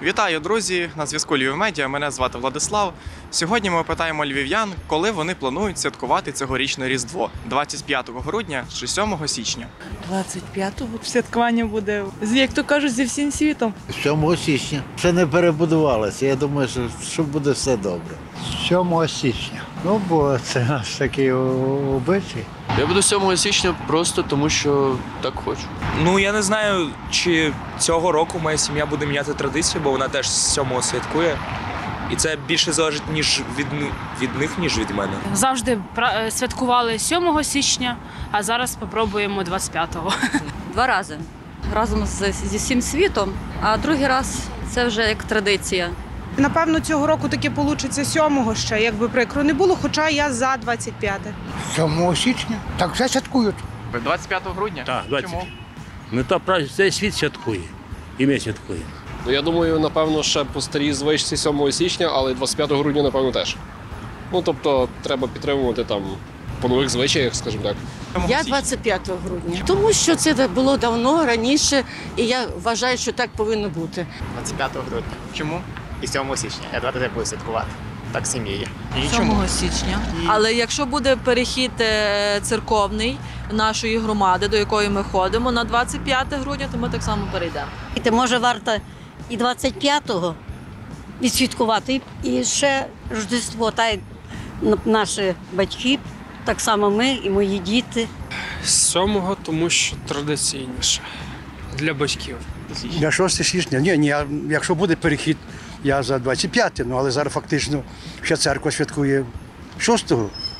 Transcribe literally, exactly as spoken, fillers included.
Вітаю, друзі! На зв'язку Львів Медіа. Мене звати Владислав. Сьогодні ми питаємо львів'ян, коли вони планують святкувати цьогорічне Різдво – двадцять п'ятого грудня чи сьомого січня. двадцять п'ятого святкування буде, як то кажуть, зі всім світом. сьомого січня. Ще не перебудувалося. Я думаю, що, що буде все добре. сьомого січня. Ну, бо це наш такий обичай. Я буду сьомого січня просто тому, що так хочу. Ну, я не знаю, чи цього року моя сім'я буде міняти традицію, бо вона теж з сьомого святкує. І це більше залежить ніж від, від них, ніж від мене. Завжди пра- святкували сьомого січня, а зараз спробуємо двадцять п'ятого. Два рази. Разом з, зі всім світом, а другий раз це вже як традиція. Напевно, цього року таки вийде сьомого ще, якби прикро не було, хоча я за двадцять п'яте. сьомого січня? Так вже святкують. двадцять п'ятого грудня? Так, двадцять. Чому? Ну то цей світ святкує. І ми святкуємо. Ну, я думаю, напевно, ще по старій звичці сьомого січня, але двадцять п'ятого грудня, напевно, теж. Ну, тобто, треба підтримувати там по нових звичаях, скажімо так. Я двадцять п'ятого грудня, тому що це було давно, раніше, і я вважаю, що так повинно бути. двадцять п'ятого грудня. Чому? І сьомого січня. Я два рази буду святкувати. Так сім'єю. І чому? сьомого січня. Але якщо буде перехід е, церковний нашої громади, до якої ми ходимо, на двадцять п'яте грудня, то ми так само перейдемо. І може варто і двадцять п'ятого відсвяткувати, і ще Рождество, та й наші батьки, так само ми і мої діти. Сьомого, тому що традиційніше для батьків. Для шостого січня? Ні, ні, я- якщо буде перехід, я за двадцять п'яте, ну але зараз фактично ще церква святкує шостого